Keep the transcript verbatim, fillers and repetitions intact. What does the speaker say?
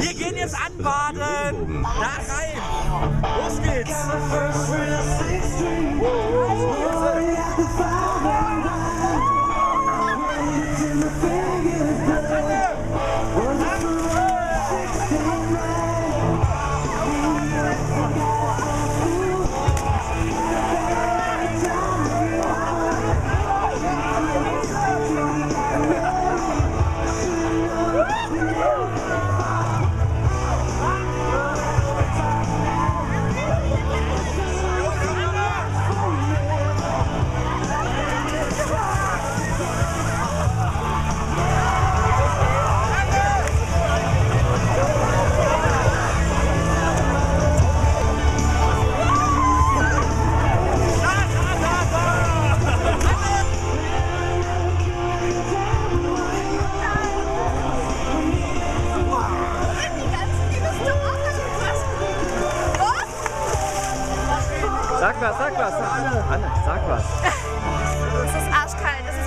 Wir gehen jetzt anbaden. Da rein. Los geht's. Sag was, sag was. Anne, sag was. Es ist arschkalt. Es